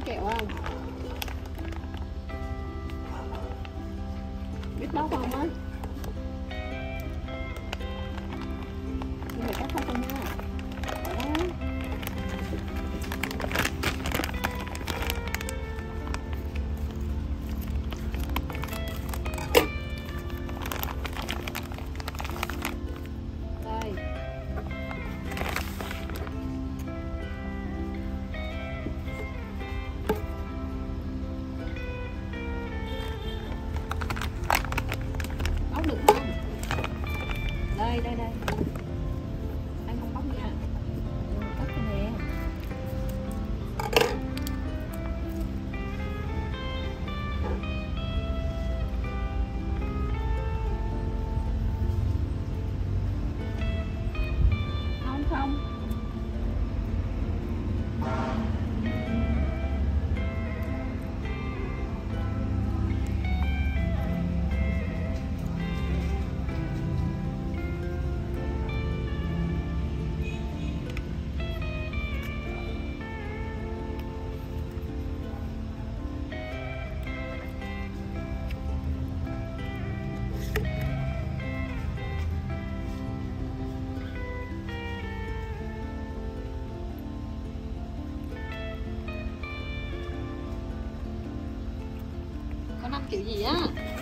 kẹo không? Biết bóc không á? Nhưng mà cắt hết thôi nha. Đó. Đây. Bóc được không? Đây đây đây. Anh không bóc nha. Bóc cho nè. Không không. Có 5 kiểu gì á?